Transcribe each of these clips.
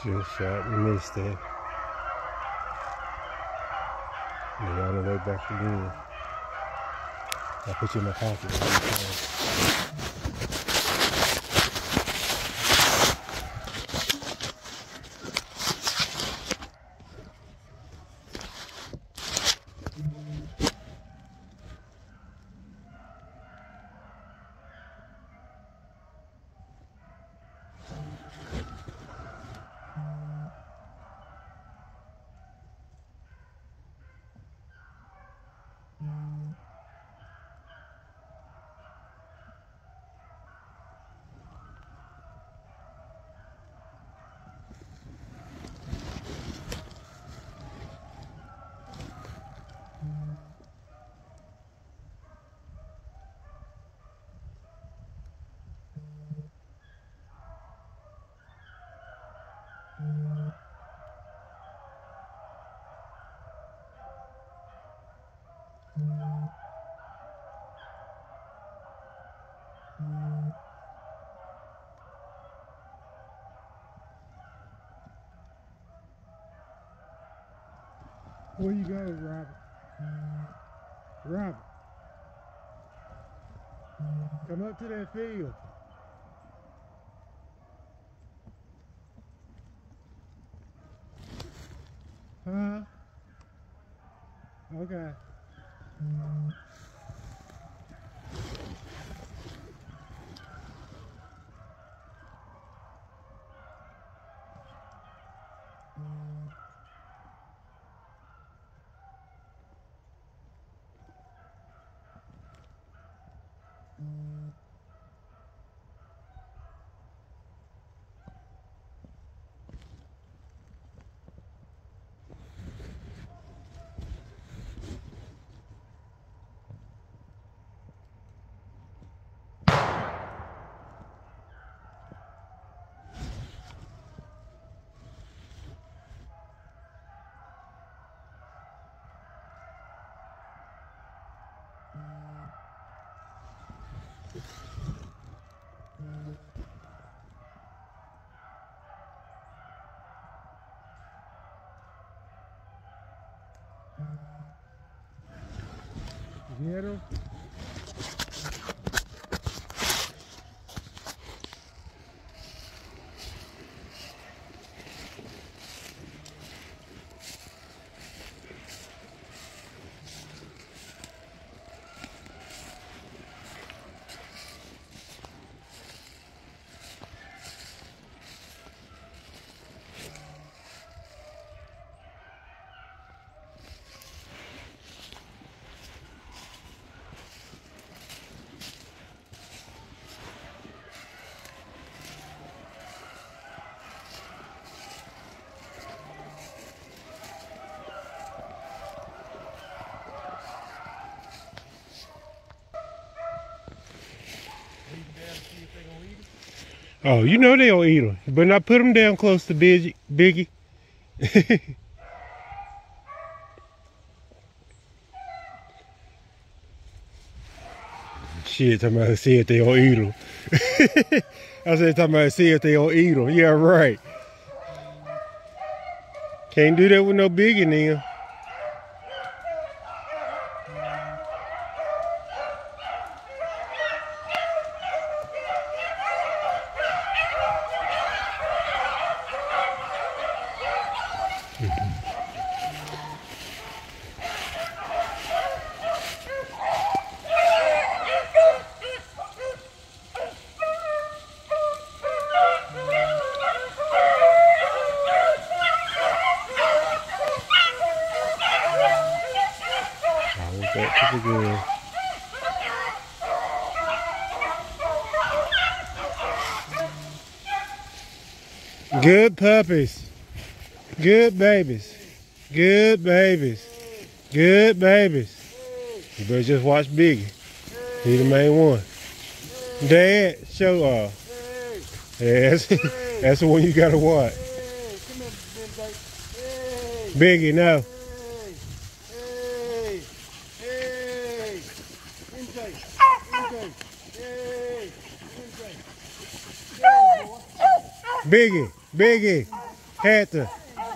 Just shot and missed it. They're on the way back again. I'll put you in my pocket. Where you go, Robert? Robert, come up to that field. Huh? Okay. Get him. Oh, you know they'll eat them. You better not put them down close to Biggie. Shit, talking about see if they'll eat them. I said talking about see if they'll eat them. Yeah, right. Can't do that with no Biggie now. Back to the girl. Good puppies. Good babies. Good babies. Good babies. You better just watch Biggie. He the main one. Dad, show off. Yeah, that's the one you gotta watch. Biggie, no. Biggie, Biggie. Had to.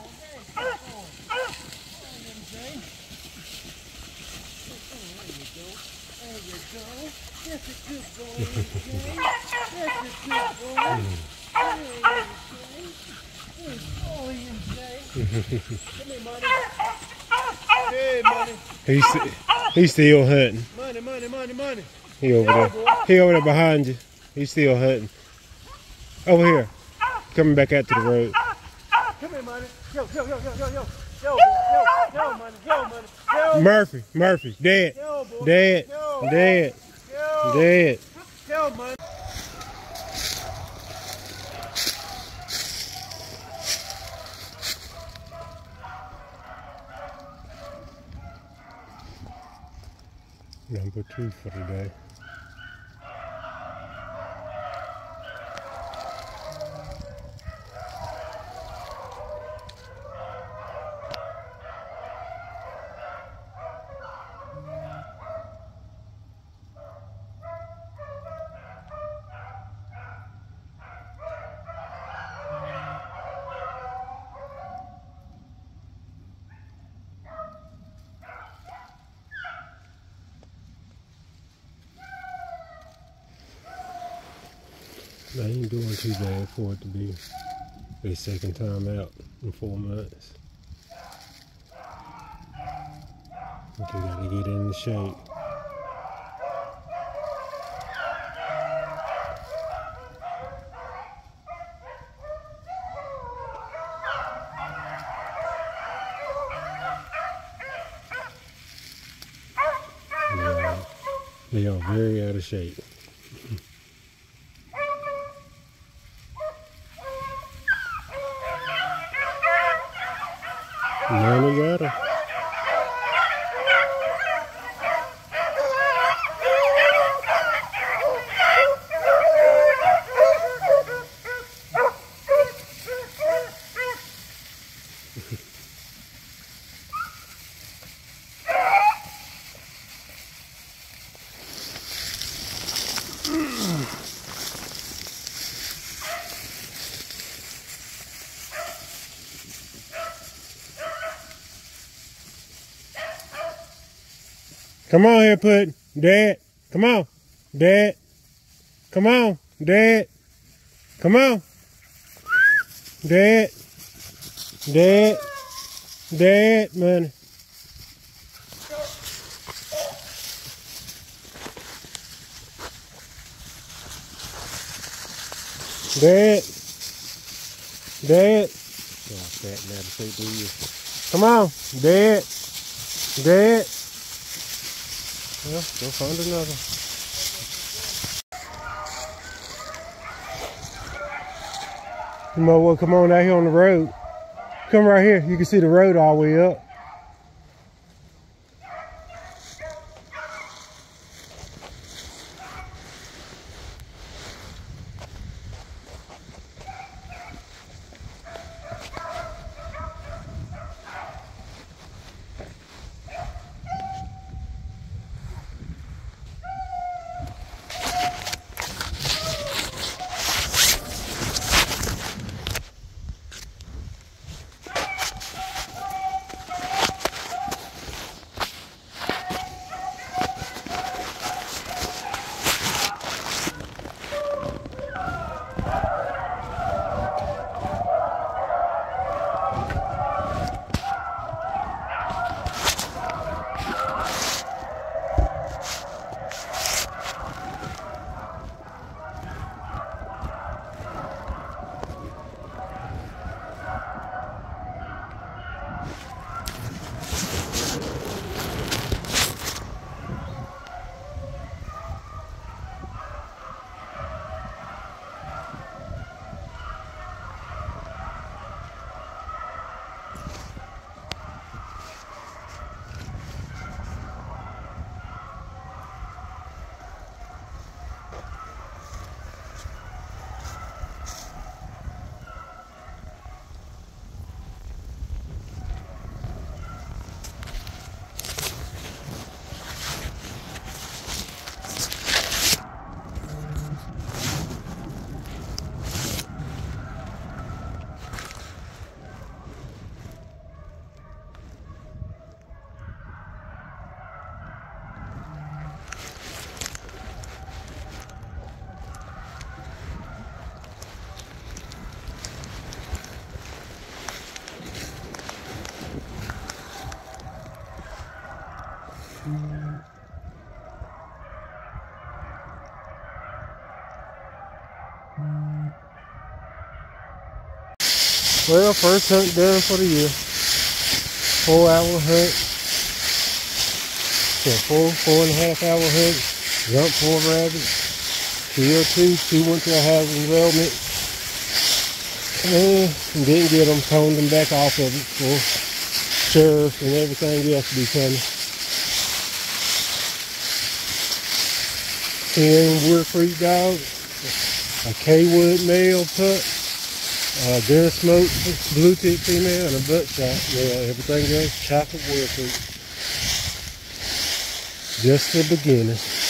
He's still hunting. Money. He over there. He over there behind you. He's still hunting. Over here. Coming back out to the road. Come here, money. Yo, money. Murphy. Dead. Dead. Yo, money. Number 2 for today. I ain't doing too bad for it to be a second time out in 4 months. But they gotta get in the shape. Yeah, they are very out of shape. Money got her. Come on here, Puddin'. Dad. Come on. Dad. Come on. Dad. Come on. Dad. Dad. Dad, money. Dad. Dad. Oh, fat now to say to you. Come on. Dad. Dad. Well, go find another. You might well come on out here on the road. Come right here. You can see the road all the way up. Well, first hunt done for the year. 4-hour hunt. So 4.5 hour hunt. Jumped 4 rabbits. Killed 2. 2 went to a housing development. And didn't get them. Toned them back off of it for sheriffs and everything else to be coming. 10 Weircreek dogs. A K-Wood male pup. Gunsmoke blue tip female, and a buckshot. Yeah, everything else chocolate Weircreek. Just the beginning.